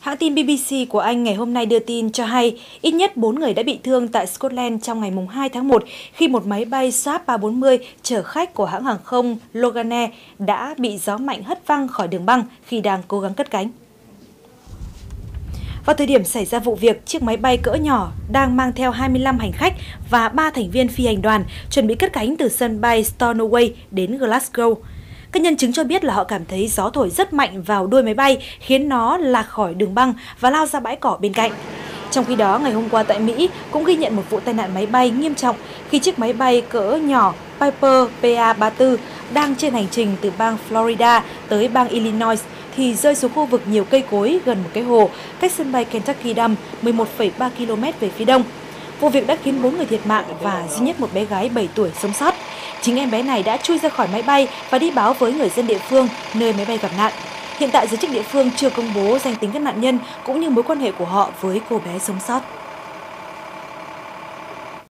Hãng tin BBC của Anh ngày hôm nay đưa tin cho hay ít nhất 4 người đã bị thương tại Scotland trong ngày 2 tháng 1 khi một máy bay Saab 340 chở khách của hãng hàng không Loganair đã bị gió mạnh hất văng khỏi đường băng khi đang cố gắng cất cánh. Vào thời điểm xảy ra vụ việc, chiếc máy bay cỡ nhỏ đang mang theo 25 hành khách và 3 thành viên phi hành đoàn chuẩn bị cất cánh từ sân bay Stornoway đến Glasgow. Các nhân chứng cho biết là họ cảm thấy gió thổi rất mạnh vào đuôi máy bay, khiến nó lạc khỏi đường băng và lao ra bãi cỏ bên cạnh. Trong khi đó, ngày hôm qua tại Mỹ cũng ghi nhận một vụ tai nạn máy bay nghiêm trọng khi chiếc máy bay cỡ nhỏ Piper PA-34 đang trên hành trình từ bang Florida tới bang Illinois thì rơi xuống khu vực nhiều cây cối gần một cái hồ cách sân bay Kentucky Dam 11,3 km về phía đông. Vụ việc đã khiến 4 người thiệt mạng và duy nhất một bé gái 7 tuổi sống sót. Chính em bé này đã chui ra khỏi máy bay và đi báo với người dân địa phương nơi máy bay gặp nạn. Hiện tại giới chức địa phương chưa công bố danh tính các nạn nhân cũng như mối quan hệ của họ với cô bé sống sót.